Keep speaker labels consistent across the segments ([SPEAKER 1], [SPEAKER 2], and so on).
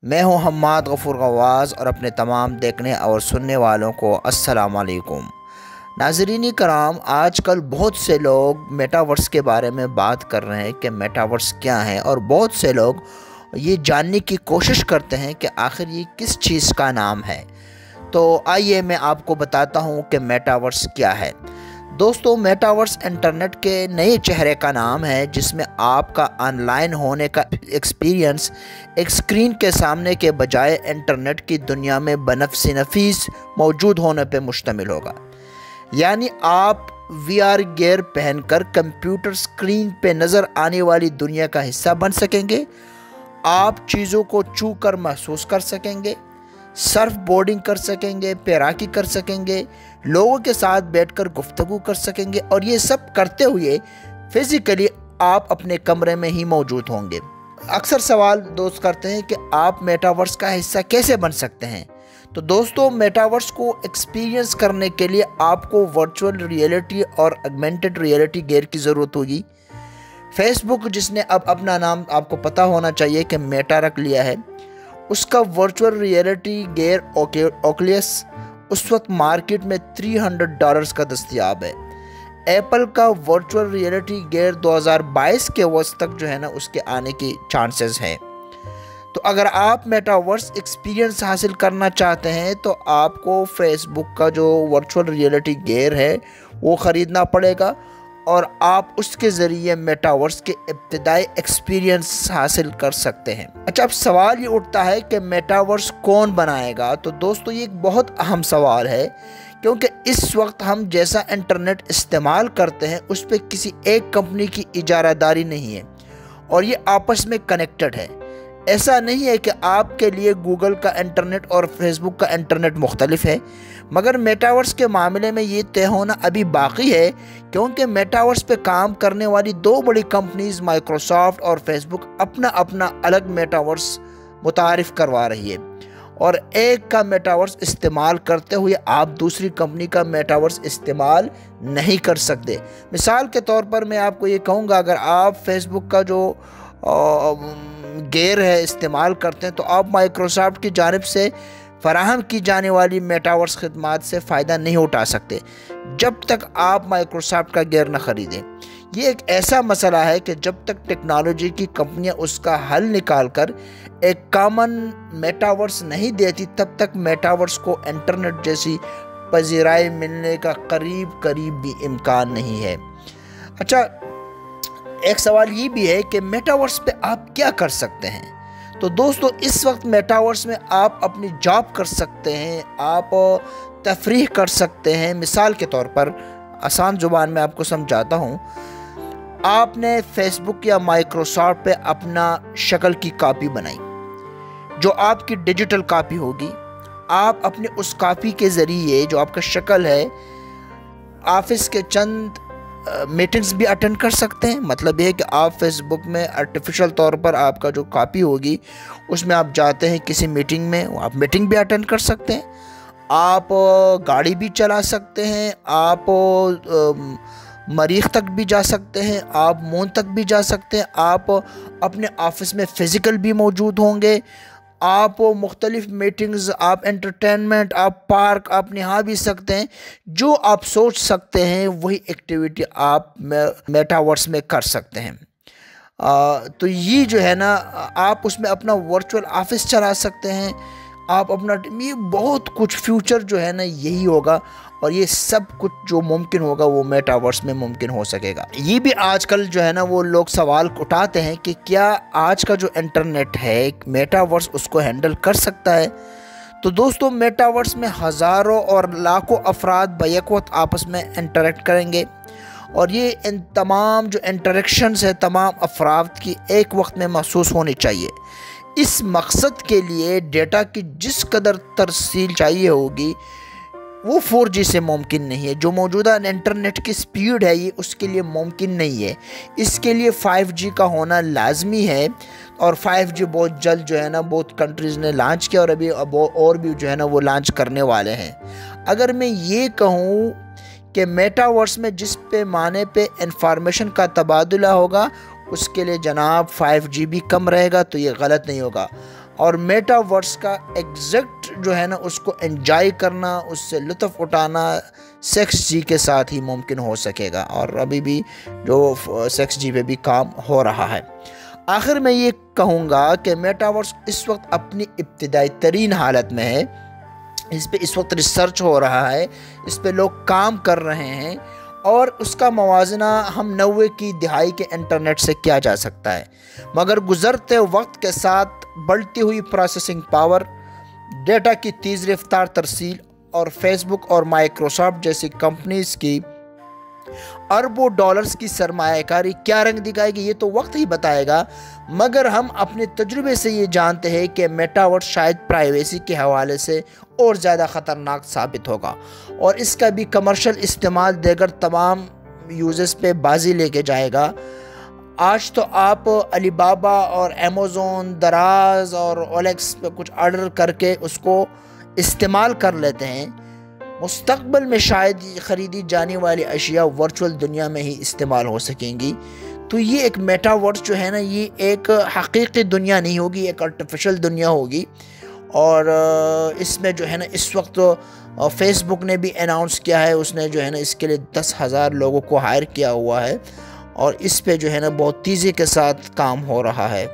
[SPEAKER 1] میں ہوں حماد غفور غواز اور اپنے تمام دیکھنے اور سننے والوں کو السلام علیکم۔ ناظرین کرام، آج کل بہت سے لوگ میٹاورس کے بارے میں بات کر رہے ہیں کہ میٹاورس کیا ہے، اور بہت سے لوگ یہ جاننے کی کوشش کرتے ہیں کہ آخر یہ کس چیز کا نام ہے۔ تو آئیے میں آپ کو بتاتا ہوں کہ میٹاورس کیا ہے۔ دوستو، میٹاورس انٹرنیٹ کے نئے چہرے کا نام ہے، جس میں آپ کا آن لائن ہونے کا ایکسپیرینس ایک اسکرین کے سامنے کے بجائے انٹرنیٹ کی دنیا میں بنفس نفیس موجود ہونے پہ مشتمل ہوگا۔ یعنی آپ وی آر گیئر پہن کر کمپیوٹر اسکرین پہ نظر آنے والی دنیا کا حصہ بن سکیں گے۔ آپ چیزوں کو چھو کر محسوس کر سکیں گے، سرف بورڈنگ کر سکیں گے، پیراکی کر سکیں گے، لوگوں کے ساتھ بیٹھ کر گفتگو کر سکیں گے، اور یہ سب کرتے ہوئے فزیکلی آپ اپنے کمرے میں ہی موجود ہوں گے۔ اکثر سوال دوست کرتے ہیں کہ آپ میٹاورس کا حصہ کیسے بن سکتے ہیں؟ تو دوستو، میٹاورس کو ایکسپیرینس کرنے کے لیے آپ کو ورچوئل ریئلٹی اور ایگمنٹڈ ریئلٹی گیئر کی ضرورت ہوگی۔ فیس بک، جس نے اب اپنا نام آپ کو پتہ ہونا چاہیے کہ میٹا رکھ لیا ہے، اس کا ورچوئل ریئلٹی گیئر اوکلیس اس وقت مارکیٹ میں $300 کا دستیاب ہے۔ ایپل کا ورچوئل ریئلٹی گیئر 2022 کے وقت تک جو ہے نا اس کے آنے کی چانسز ہیں۔ تو اگر آپ میٹاورس ایکسپیرینس حاصل کرنا چاہتے ہیں تو آپ کو فیس بک کا جو ورچوئل ریئلٹی گیئر ہے وہ خریدنا پڑے گا، اور آپ اس کے ذریعے میٹاورس کے ابتدائی ایکسپیرینس حاصل کر سکتے ہیں۔ اچھا، اب سوال یہ اٹھتا ہے کہ میٹاورس کون بنائے گا؟ تو دوستو، یہ ایک بہت اہم سوال ہے، کیونکہ اس وقت ہم جیسا انٹرنیٹ استعمال کرتے ہیں اس پہ کسی ایک کمپنی کی اجارہ داری نہیں ہے، اور یہ آپس میں کنیکٹڈ ہے۔ ایسا نہیں ہے کہ آپ کے لیے گوگل کا انٹرنیٹ اور فیس بک کا انٹرنیٹ مختلف ہے، مگر میٹاورس کے معاملے میں یہ طے ہونا ابھی باقی ہے، کیونکہ میٹاورس پہ کام کرنے والی دو بڑی کمپنیز مائکروسافٹ اور فیس بک اپنا اپنا الگ میٹاورس متعارف کروا رہی ہے، اور ایک کا میٹاورس استعمال کرتے ہوئے آپ دوسری کمپنی کا میٹاورس استعمال نہیں کر سکتے۔ مثال کے طور پر میں آپ کو یہ کہوں گا، اگر آپ فیس بک کا جو گیئر ہے استعمال کرتے ہیں تو آپ مائکروسافٹ کی جانب سے فراہم کی جانے والی میٹاورس خدمات سے فائدہ نہیں اٹھا سکتے جب تک آپ مائکروسافٹ کا گیئر نہ خریدیں۔ یہ ایک ایسا مسئلہ ہے کہ جب تک ٹیکنالوجی کی کمپنیاں اس کا حل نکال کر ایک کامن میٹاورس نہیں دیتی، تب تک میٹاورس کو انٹرنیٹ جیسی پذیرائی ملنے کا قریب بھی امکان نہیں ہے۔ اچھا، ایک سوال یہ بھی ہے کہ میٹاورس پہ آپ کیا کر سکتے ہیں؟ تو دوستو، اس وقت میٹاورس میں آپ اپنی جاب کر سکتے ہیں، آپ تفریح کر سکتے ہیں۔ مثال کے طور پر آسان زبان میں آپ کو سمجھاتا ہوں، آپ نے فیس بک یا مائکروسافٹ پہ اپنا شکل کی کاپی بنائی جو آپ کی ڈیجیٹل کاپی ہوگی۔ آپ اپنے اس کاپی کے ذریعے جو آپ کا شکل ہے، آفس کے چند میٹنگز بھی اٹینڈ کر سکتے ہیں۔ مطلب یہ ہے کہ آپ فیس بک میں آرٹیفیشل طور پر آپ کا جو کاپی ہوگی اس میں آپ جاتے ہیں کسی میٹنگ میں، آپ میٹنگ بھی اٹینڈ کر سکتے ہیں، آپ گاڑی بھی چلا سکتے ہیں، آپ مریخ تک بھی جا سکتے ہیں، آپ مون تک بھی جا سکتے ہیں، آپ اپنے آفس میں فزیکل بھی موجود ہوں گے، آپ مختلف میٹنگز، آپ انٹرٹینمنٹ، آپ پارک آپ نہا بھی سکتے ہیں۔ جو آپ سوچ سکتے ہیں وہی ایکٹیویٹی آپ میٹاورس میں کر سکتے ہیں۔ تو یہ جو ہے نا، آپ اس میں اپنا ورچوئل آفس چلا سکتے ہیں، آپ اپنا یہ بہت کچھ فیوچر جو ہے نا یہی ہوگا، اور یہ سب کچھ جو ممکن ہوگا وہ میٹاورس میں ممکن ہو سکے گا۔ یہ بھی آج کل جو ہے نا وہ لوگ سوال اٹھاتے ہیں کہ کیا آج کا جو انٹرنیٹ ہے میٹاورس اس کو ہینڈل کر سکتا ہے؟ تو دوستو، میٹاورس میں ہزاروں اور لاکھوں افراد بیک وقت آپس میں انٹریکٹ کریں گے، اور یہ ان تمام جو انٹریکشنز ہیں تمام افراد کی ایک وقت میں محسوس ہونی چاہیے۔ اس مقصد کے لیے ڈیٹا کی جس قدر ترسیل چاہیے ہوگی وہ 4G سے ممکن نہیں ہے۔ جو موجودہ انٹرنیٹ کی سپیڈ ہے یہ اس کے لیے ممکن نہیں ہے۔ اس کے لیے 5G کا ہونا لازمی ہے، اور 5G بہت جلد جو ہے نا بہت کنٹریز نے لانچ کیا، اور ابھی اور بھی جو ہے نا وہ لانچ کرنے والے ہیں۔ اگر میں یہ کہوں کہ میٹاورس میں جس پیمانے پہ انفارمیشن کا تبادلہ ہوگا اس کے لیے جناب 5G بھی کم رہے گا، تو یہ غلط نہیں ہوگا۔ اور میٹاورس کا ایگزیکٹ جو ہے نا اس کو انجوائے کرنا، اس سے لطف اٹھانا 6G کے ساتھ ہی ممکن ہو سکے گا، اور ابھی بھی جو 6G پہ بھی کام ہو رہا ہے۔ آخر میں یہ کہوں گا کہ میٹاورس اس وقت اپنی ابتدائی ترین حالت میں ہے، اس پہ اس وقت ریسرچ ہو رہا ہے، اس پہ لوگ کام کر رہے ہیں، اور اس کا موازنہ ہم 90 کی دہائی کے انٹرنیٹ سے کیا جا سکتا ہے، مگر گزرتے وقت کے ساتھ بڑھتی ہوئی پروسیسنگ پاور، ڈیٹا کی تیز رفتار ترسیل، اور فیس بک اور مائیکروسافٹ جیسی کمپنیز کی اربوں ڈالرز کی سرمایہ کاری کیا رنگ دکھائے گی یہ تو وقت ہی بتائے گا، مگر ہم اپنے تجربے سے یہ جانتے ہیں کہ میٹاورس شاید پرائیویسی کے حوالے سے اور زیادہ خطرناک ثابت ہوگا، اور اس کا بھی کمرشل استعمال دیگر تمام یوزز پہ بازی لے کے جائے گا۔ آج تو آپ علی بابا اور امیزون، دراز اور اولیکس پہ کچھ آرڈر کر کے اس کو استعمال کر لیتے ہیں، مستقبل میں شاید خریدی جانے والی اشیاء ورچوئل دنیا میں ہی استعمال ہو سکیں گی۔ تو یہ ایک میٹاورس جو ہے نا یہ ایک حقیقی دنیا نہیں ہوگی، ایک آرٹیفیشل دنیا ہوگی، اور اس میں جو ہے نا اس وقت فیس بک نے بھی اناؤنس کیا ہے، اس نے جو ہے نا اس کے لیے 10,000 لوگوں کو ہائر کیا ہوا ہے، اور اس پہ جو ہے نا بہت تیزی کے ساتھ کام ہو رہا ہے۔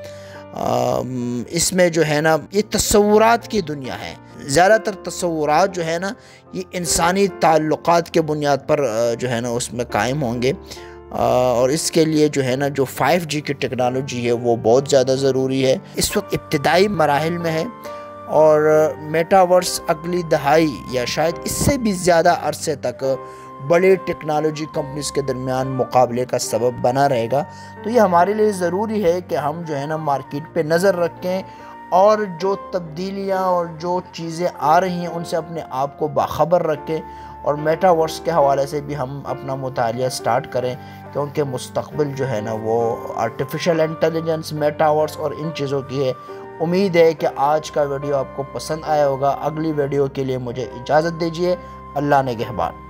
[SPEAKER 1] اس میں جو ہے نا یہ تصورات کی دنیا ہے، زیادہ تر تصورات جو ہے نا یہ انسانی تعلقات کے بنیاد پر جو ہے نا اس میں قائم ہوں گے، اور اس کے لیے جو ہے نا جو 5G کی ٹیکنالوجی ہے وہ بہت زیادہ ضروری ہے، اس وقت ابتدائی مراحل میں ہے، اور میٹاورس اگلی دہائی یا شاید اس سے بھی زیادہ عرصے تک بڑے ٹیکنالوجی کمپنیز کے درمیان مقابلے کا سبب بنا رہے گا۔ تو یہ ہمارے لیے ضروری ہے کہ ہم جو ہے نا مارکیٹ پہ نظر رکھیں، اور جو تبدیلیاں اور جو چیزیں آ رہی ہیں ان سے اپنے آپ کو باخبر رکھیں، اور میٹاورس کے حوالے سے بھی ہم اپنا مطالعہ سٹارٹ کریں، کیونکہ مستقبل جو ہے نا وہ آرٹیفیشل انٹیلیجنس، میٹاورس اور ان چیزوں کی ہے۔ امید ہے کہ آج کا ویڈیو آپ کو پسند آیا ہوگا۔ اگلی ویڈیو کے لیے مجھے اجازت دیجیے۔ اللہ نگہبان۔